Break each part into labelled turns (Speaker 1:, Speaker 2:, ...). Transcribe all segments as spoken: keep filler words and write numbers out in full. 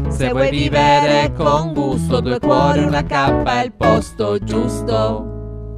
Speaker 1: Se vuoi vivere con gusto, due cuori, una cappa è il posto giusto.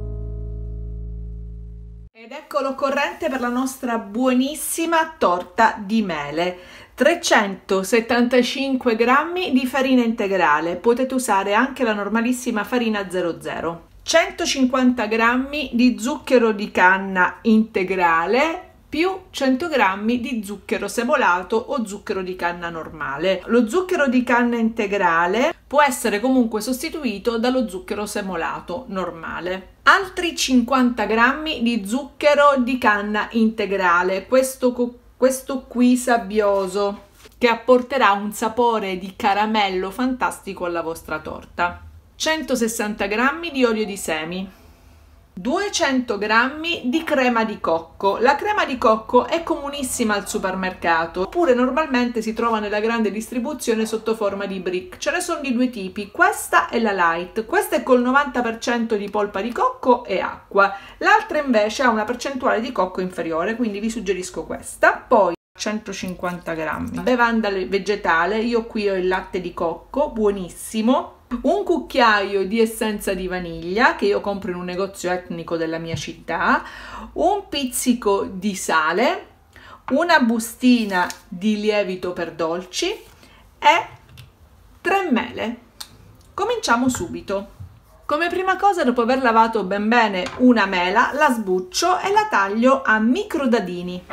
Speaker 2: Ed ecco l'occorrente per la nostra buonissima torta di mele. trecentosettantacinque grammi di farina integrale, potete usare anche la normalissima farina zero zero. centocinquanta grammi di zucchero di canna integrale più cento grammi di zucchero semolato o zucchero di canna normale. Lo zucchero di canna integrale può essere comunque sostituito dallo zucchero semolato normale. Altri cinquanta grammi di zucchero di canna integrale, questo, questo qui sabbioso, che apporterà un sapore di caramello fantastico alla vostra torta. centosessanta grammi di olio di semi, duecento grammi di crema di cocco. La crema di cocco è comunissima al supermercato, oppure normalmente si trova nella grande distribuzione sotto forma di brick. Ce ne sono di due tipi, questa è la light, questa è col novanta per cento di polpa di cocco e acqua, l'altra invece ha una percentuale di cocco inferiore, quindi vi suggerisco questa. Poi centocinquanta grammi bevanda vegetale, io qui ho il latte di cocco, buonissimo, un cucchiaio di essenza di vaniglia che io compro in un negozio etnico della mia città, un pizzico di sale, una bustina di lievito per dolci e tre mele. Cominciamo subito. Come prima cosa, dopo aver lavato ben bene una mela, la sbuccio e la taglio a micro dadini.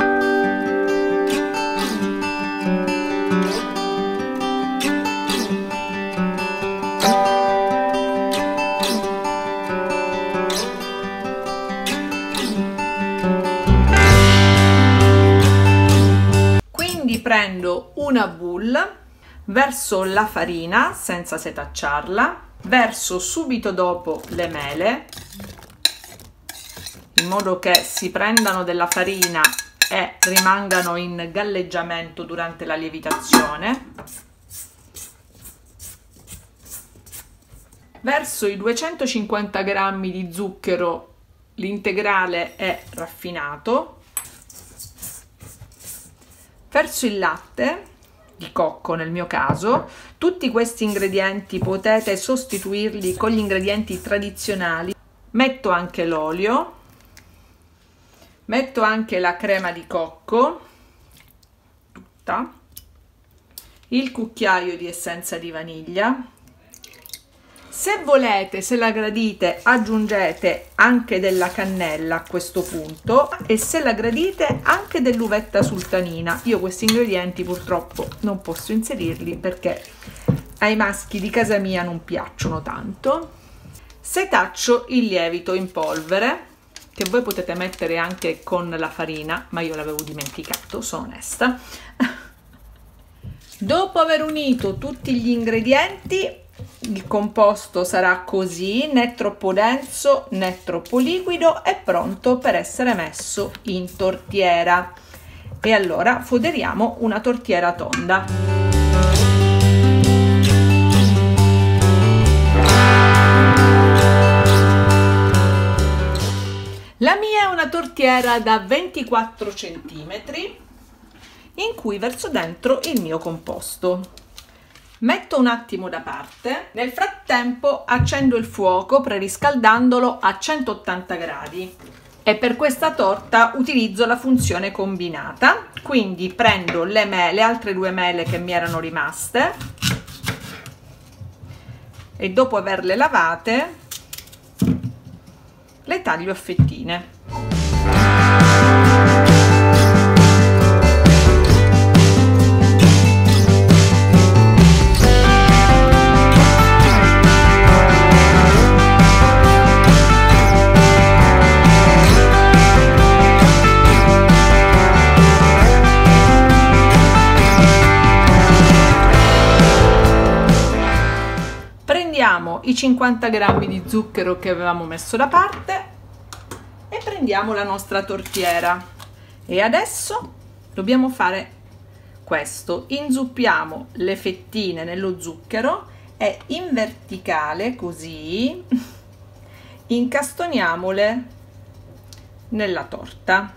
Speaker 2: Prendo una boule, verso la farina senza setacciarla, verso subito dopo le mele, in modo che si prendano della farina e rimangano in galleggiamento durante la lievitazione, verso i duecentocinquanta grammi di zucchero, l'integrale e raffinato, verso il latte di cocco nel mio caso. Tutti questi ingredienti potete sostituirli con gli ingredienti tradizionali. Metto anche l'olio, metto anche la crema di cocco, tutta, il cucchiaio di essenza di vaniglia. Se volete, se la gradite, aggiungete anche della cannella a questo punto, e se la gradite anche dell'uvetta sultanina. Io questi ingredienti purtroppo non posso inserirli perché ai maschi di casa mia non piacciono tanto. Setaccio il lievito in polvere, che voi potete mettere anche con la farina, ma io l'avevo dimenticato, sono onesta. Dopo aver unito tutti gli ingredienti, il composto sarà così, né troppo denso né troppo liquido, è pronto per essere messo in tortiera. E allora foderiamo una tortiera tonda. La mia è una tortiera da ventiquattro centimetri in cui verso dentro il mio composto. Metto un attimo da parte, nel frattempo accendo il fuoco preriscaldandolo a centottanta gradi, e per questa torta utilizzo la funzione combinata, quindi prendo le, mele, le altre due mele che mi erano rimaste e dopo averle lavate le taglio a fettine. Prendiamo i cinquanta grammi di zucchero che avevamo messo da parte e prendiamo la nostra tortiera, e adesso dobbiamo fare questo: inzuppiamo le fettine nello zucchero e in verticale, così, incastoniamole nella torta.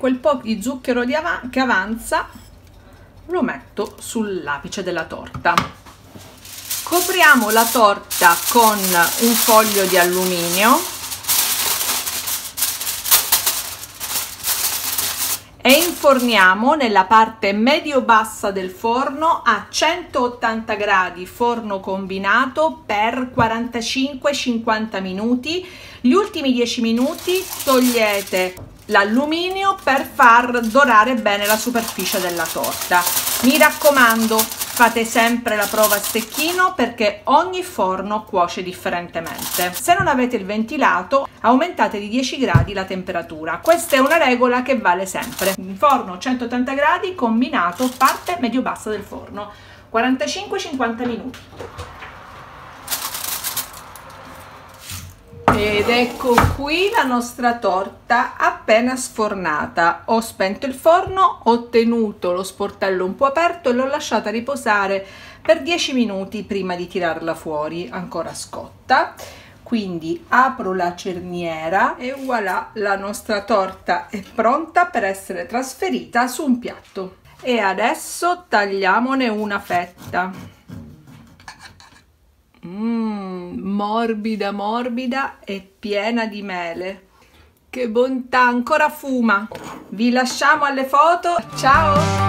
Speaker 2: quel po' di zucchero di av- che avanza lo metto sull'apice della torta. Copriamo la torta con un foglio di alluminio e inforniamo nella parte medio-bassa del forno a centottanta gradi, forno combinato, per quarantacinque cinquanta minuti. Gli ultimi dieci minuti togliete l'alluminio per far dorare bene la superficie della torta. Mi raccomando, fate sempre la prova a stecchino perché ogni forno cuoce differentemente. Se non avete il ventilato, aumentate di dieci gradi la temperatura. Questa è una regola che vale sempre. Forno centottanta gradi combinato, parte medio-bassa del forno, quarantacinque cinquanta minuti. Ed ecco qui la nostra torta appena sfornata. Ho spento il forno, ho tenuto lo sportello un po' aperto e l'ho lasciata riposare per dieci minuti prima di tirarla fuori, ancora scotta. Quindi apro la cerniera e voilà, la nostra torta è pronta per essere trasferita su un piatto. E adesso tagliamone una fetta. Mmm, morbida morbida e piena di mele. Che bontà, ancora fuma. Vi lasciamo alle foto. Ciao!